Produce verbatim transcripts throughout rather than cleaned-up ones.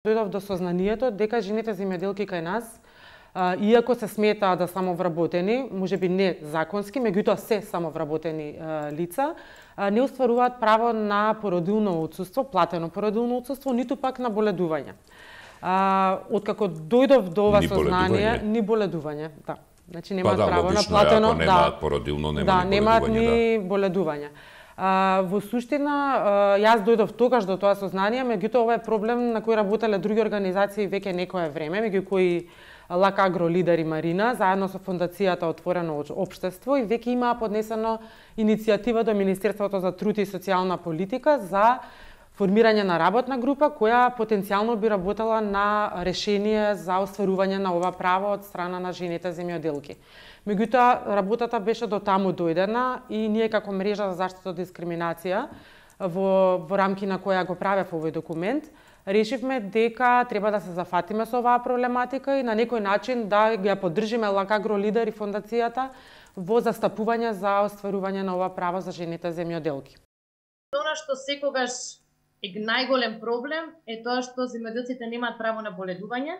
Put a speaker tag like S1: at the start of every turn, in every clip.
S1: Дојдов до сознанието дека жените земјоделки кај нас, а, иако се сметаат да самовработени, можеби не законски, меѓутоа се самовработени а, лица, а, не остваруваат право на породилно отсуство, платено породилно отсуство, ниту пак на боледување. А, откако дојдов до ова
S2: ни
S1: сознание,
S2: боледување.
S1: ни боледување, да. Значи немаат
S2: па, да,
S1: право на
S2: логично,
S1: платено,
S2: ако немаат породилно, нема
S1: да,
S2: ни
S1: немаат
S2: боледување,
S1: ни боледување. А, во суштина, а, јас дојдов тогаш до тоа сознание, меѓутоа ова е проблем на кој работеле други организации веќе некое време, меѓу кои Лак Агро, Лидер и Марина, заедно со фондацијата Отворено општество, и веќе имаа поднесено иницијатива до Министерството за труд и социјална политика за формирање на работна група која потенцијално би работела на решение за остварување на ова право од страна на жените земјоделки. Меѓутоа, работата беше до таму дојдена и ние како мрежа за заштита од дискриминација во, во рамки на која го правев овој документ, решивме дека треба да се зафатиме со оваа проблематика и на некој начин да ја поддржиме Лак Агро, Лидер и фондацијата во застапување за остварување на ова право за жените земјоделки.
S3: Она што секогаш е најголем проблем е тоа што земјоделците немаат право на боледување,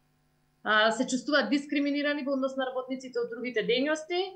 S3: се чувствуваат дискриминирани во однос на работниците од другите дејности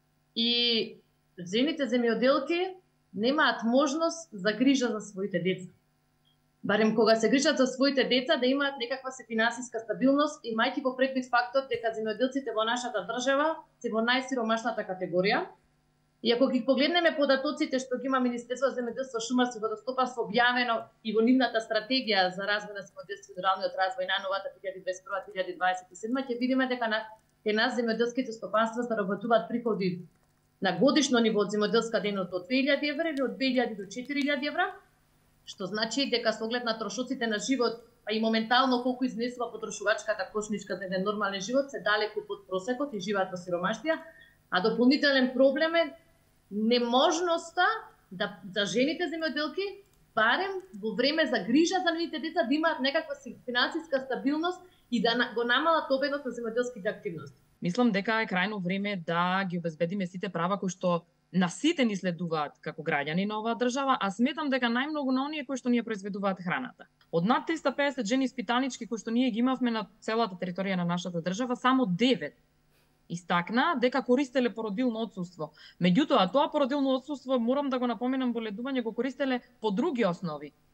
S3: и жените земјоделки немаат можност за грижа за своите деца. Барем кога се грижат за своите деца да имаат некаква се финансиска стабилност, имајќи во предвид фактот дека земјоделците во нашата држава се во најсиромашната категорија. И ако ги погледнеме податоците што ги има Министерство за земјоделство, шумарство и водостопарство објавено и во нивната стратегија за развој на земјоделството и руралниот развој на новата две илјади дваесет и прва - две илјади дваесет и седма, ќе видиме дека на кај нас земјоделските стопанства заработуваат приходи на годишно ниво од земјоделска дејност од две илјади евра или од две илјади до четири илјади евра, што значи дека со оглед на трошоците на живот, па и моментално колку изнесува потрошувачката кошничка за еден нормален живот, се далеку под просекот и живеат во сиромаштија, а дополнителен проблем е неможноста да за жените земјоделки барем во време за грижа за нивните деца да имаат некаква финансиска стабилност и да го намалат обемот на земјоделските активности.
S4: Мислам дека е крајно време да ги обезбедиме сите права кои што на сите ни следуваат како граѓани на оваа држава, а сметам дека најмногу на оние кои што ние произведуваат храната. Од над триста и песет жени испитанички кои што ние ги имавме на целата територија на нашата држава, само девет истакна дека користеле породилно отсуство. Меѓутоа, тоа породилно отсуство, морам да го напоменам, боледување го користеле по други основи.